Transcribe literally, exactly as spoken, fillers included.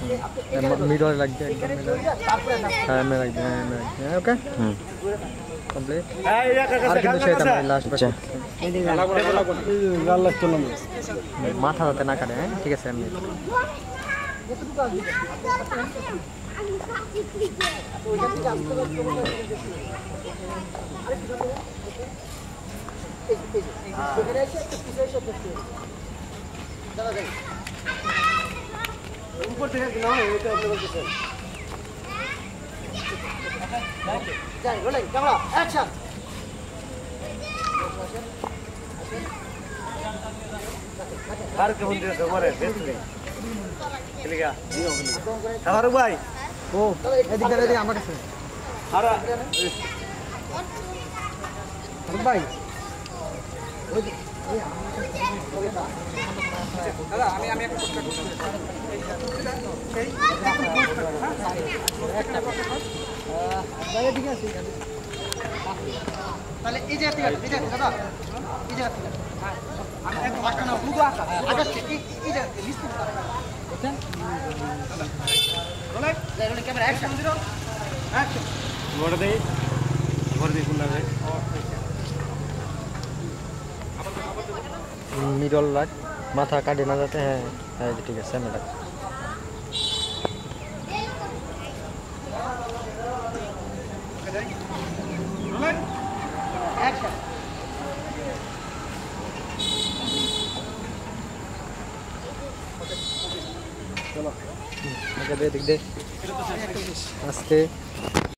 middle लग गया एकदम मिडल हां मैं लग गया मैं ओके हम्म कंप्लीट আর কিন্তু সেটা আমি লাস্ট বাস গাল লাগতো না মাথা হাতে না কাটে হ্যাঁ ঠিক আছে আমি ऊपर থেকে দিলাম এটা আপনি বলতেছেন যাই রোলিং ক্যামেরা অ্যাকশন আর কেমন দিন তোমারে বেস্টলি চলেগা খাবার ভাই ও এদিক দাঁড়া দিয়ে আমার কাছে আরে ভাই ওই ওই দাদা আমি আমি একটা পোস্টার করতে সেই একটা বাইরে দিকে আছে তাহলে এই যে ঠিক আছে এই যে দাদা এই যে ঠিক আছে আমি একটু বাসটা না পুরো আকা আগে এই এই যে লিস্ট বুঝছেন বলে যাই বলে ক্যামেরা অ্যাকশন দিও অ্যাকশন মোড় দেই মোড় দেই কোন লাগে मिडल लाइट माथा काटे ना जाते हैं है ठीक है सेम लग एक्शन चलो ओके दे देख दे आस्ते